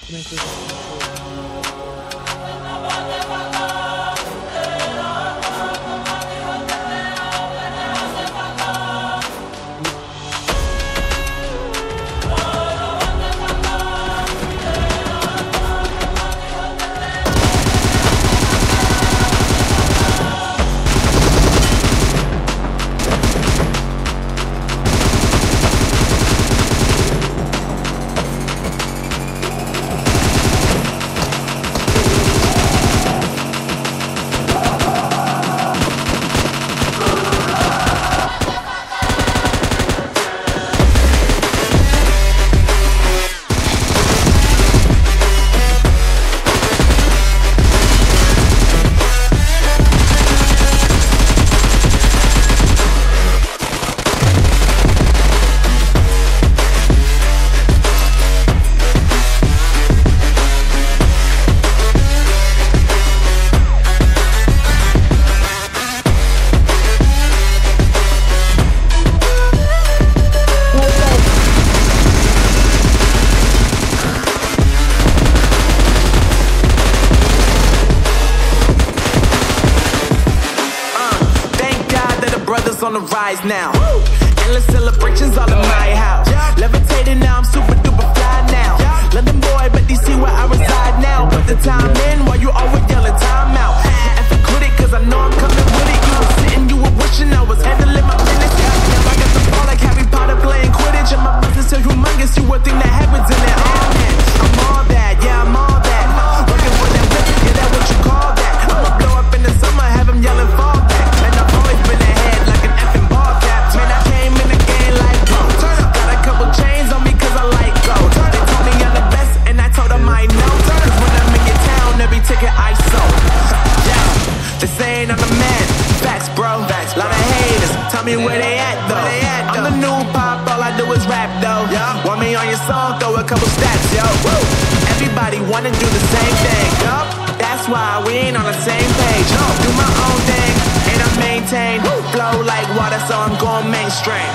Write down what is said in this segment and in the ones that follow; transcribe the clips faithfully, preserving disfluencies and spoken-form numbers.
On the rise now. Woo! Endless celebrations all in my house. Yeah. Levitating now, I'm super duper fly now. Yeah. London boy, but D C where I reside now. Put the time in while you always yelling time out. And for quit it, cause I know I'm coming with it. You were sitting, you were wishing I was handling my business. Yeah. Now I got the ball like Harry Potter playing Quidditch. And my business so humongous, you would think that happens in there. Oh man, I'm all that, yeah, I'm all that. Looking for that whip, yeah, that what you call that. I'ma blow up in the summer, have them yelling fall back. And I've always been ahead like an effing ball cap. Man, I came in the game like gold. Got a couple chains on me cause I like gold. They told me I'm the best and I told them I know. Cause when I'm in your town, every ticket I sold. Yeah, they saying I'm the man. Facts, bro. Facts, lot of haters. Tell me where they at though. They at, though. I'm the new pop, all I do is rap though. Yeah. Want me on your song, throw a couple stats, yo. Woo. Everybody wanna do the same thing, yo. That's why we ain't on the same page. No, do my own thing and I maintain. Woo. Flow like water, so I'm going mainstream.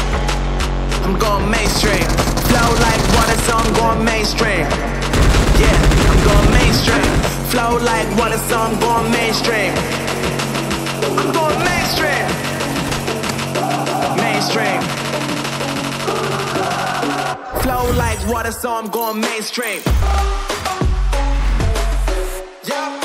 I'm going mainstream. Flow like water, so I'm going mainstream. Yeah, I'm going mainstream. Flow like water, so I'm going mainstream. I'm going mainstream. Mainstream. Flow like water, so I'm going mainstream. Yeah.